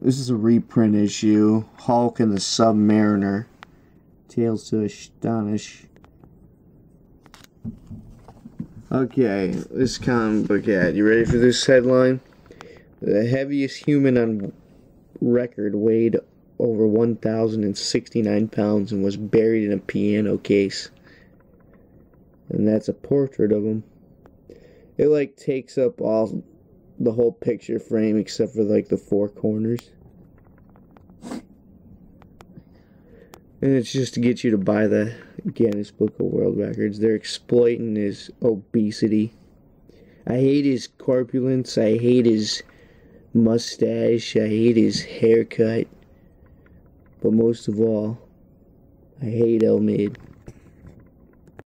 This is a reprint issue. Hulk and the Submariner. Tales to Astonish. Okay, this comic book ad. You ready for this headline? The heaviest human on record weighed over 1,069 pounds and was buried in a piano case. And that's a portrait of him. It like takes up all the whole picture frame except for like the four corners. And it's just to get you to buy the Guinness Book of World Records. They're exploiting his obesity. I hate his corpulence. I hate his mustache. I hate his haircut. But most of all, I hate El Mid.